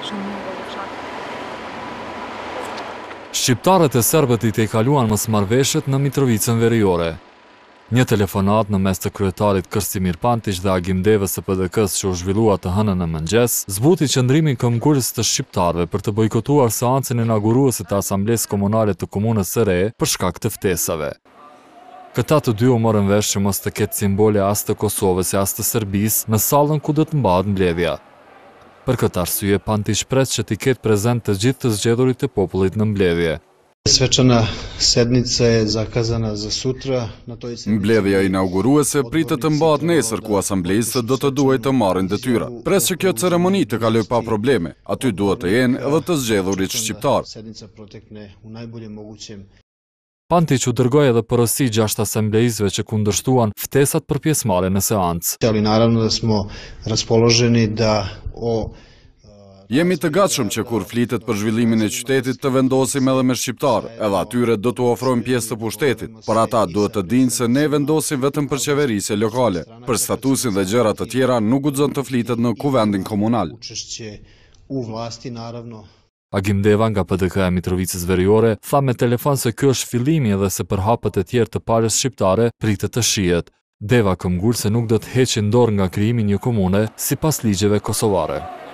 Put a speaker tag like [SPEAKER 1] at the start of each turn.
[SPEAKER 1] shumë mirë në fshat.
[SPEAKER 2] Shqiptarët e serbët i te kaluan mosmarrveshjet në Mitrovicën Veriore. Një telefonat në mes të kryetarit Krstimir Pantić dhe Agim Devës së PDK-s që u zhvillua të hënën në mëngjes, zbuti qëndrimin këmbgulës të shqiptarëve për të bojkotuar seancën inauguruese të Asamblesë Komunale të Komunës së Re për shkak të ftesave. Këta të dy u morën vesh që mos të ketë simbole as të Kosovës e as të Serbisë në sallën ku do të mbahet mbledhja. Për këtë arsye, Pantić pret që t'i ketë prezent të gjithë të zgjedhurit të popullit në mbledhje.
[SPEAKER 3] Svečana sednica je zakazana za sutra.
[SPEAKER 4] Mbledhja inauguruese pritet të mbahet nesër ku asamblejistët do të duhet të marrin detyra. Pres që kjo ceremoni të kaloj pa probleme, aty duhet të jenë edhe të zgjedhurit shqiptar.
[SPEAKER 2] Pantić u dërgoi edhe porosi 6 asamblejistëve që kundërshtuan ftesat për pjesëmarrje në seancë.
[SPEAKER 3] Ali naravno da smo raspoloženi da
[SPEAKER 4] Jemi të gatshëm që kur flitet për zhvillimin e qytetit të vendosim edhe me shqiptarë, edhe atyre do të ofrojmë pjesë të pushtetit, por ata duhet të dinë se ne vendosim vetëm për qeverisje lokale. Për statusin dhe gjërat të tjera nuk guxon të flitet në kuvendin komunal.
[SPEAKER 2] Agim Deva nga PDK-ja e Mitrovicës Veriore tha me telefon se ky është fillimi edhe se për hapet e tjerë të palës shqiptare pritet të shihet. Deva këmbgul se nuk do të heqin dorë nga krijimi një komune sipas ligjeve kosovare.